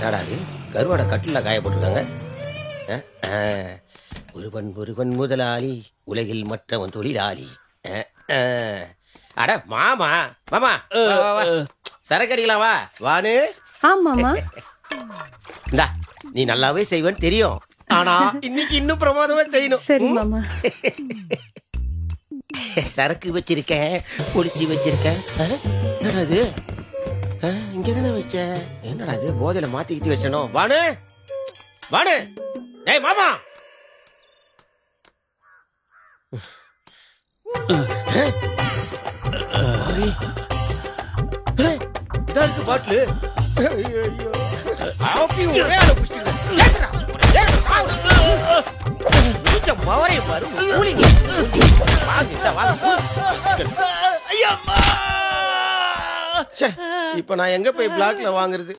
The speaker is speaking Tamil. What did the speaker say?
என்னடாது கருவாடை கட்டில காய போட்டுருக்காங்க. ஒருவன் ஒருவன் முதலாளி உலகில் மற்றவன் தொழிலாளி. அட மாமா மாமா சரக்கடிக்கலாம் வா வானு. ஆமாமா. இந்தா நீ நல்லாவே செய்வேன்னு தெரியும். ஆனா இன்னைக்கு இன்னும் பிரமாதமா செய்யணும். சரி மாமா. சரக்கு வச்சிருக்கேன், பொடிச்சு வச்சிருக்கேன். என்னடா இது இங்கதானே வச்ச? என்னடா இது போதையில மாத்திக்கிட்டு வச்சனும். வானு வானு டேய் மாமா. பாட்டிலு ஒரே ஆளு புடிச்சிட்டு இப்ப நான் எங்க போய் பிளாக்ல வாங்குறது?